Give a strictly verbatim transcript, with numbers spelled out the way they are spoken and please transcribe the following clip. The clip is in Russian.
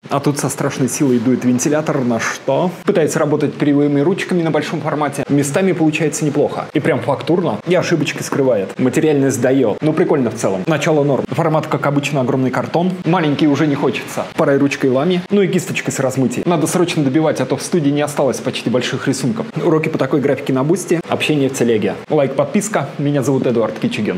А тут со страшной силой дует вентилятор, на что? Пытается работать перьевыми ручками на большом формате. Местами получается неплохо. И прям фактурно. И ошибочки скрывает. Материальность дает. Ну прикольно в целом. Начало норм. Формат, как обычно, огромный картон. Маленький уже не хочется. Пора и ручкой лами. Ну и кисточкой с размытием. Надо срочно добивать, а то в студии не осталось почти больших рисунков. Уроки по такой графике на Бусти. Общение в телеге. Лайк, подписка. Меня зовут Эдуард Кичиген.